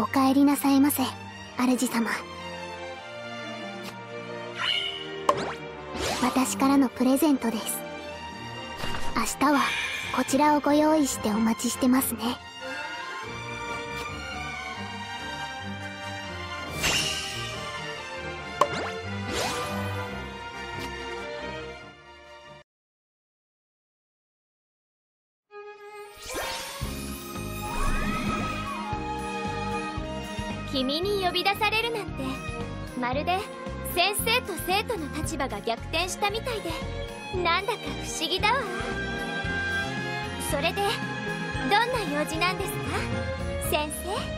お帰りなさいませ、主様。私からのプレゼントです。明日はこちらをご用意してお待ちしてますね。 君に呼び出されるなんて、まるで先生と生徒の立場が逆転したみたいで、なんだか不思議だわ。それでどんな用事なんですか、先生？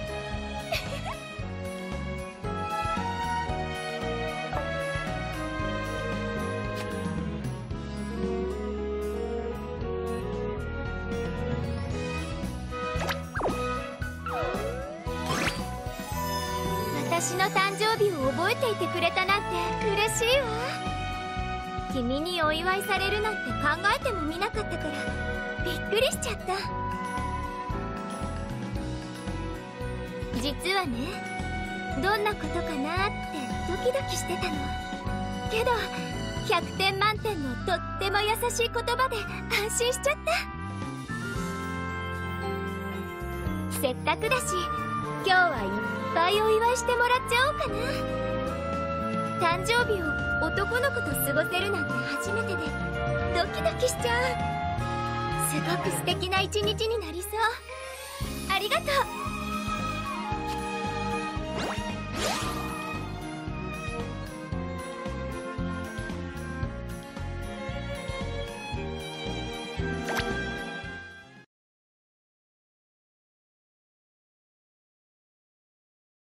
私の誕生日を覚えていてくれたなんて嬉しいわ。君にお祝いされるなんて考えてもみなかったからびっくりしちゃった。実はね、どんなことかなってドキドキしてたの。けど100点満点のとっても優しい言葉で安心しちゃった。せっかくだし今日はいっぱいお祝いしてもらっちゃおうかな。誕生日を男の子と過ごせるなんて初めてでドキドキしちゃう。すごく素敵な一日になりそう。ありがとう。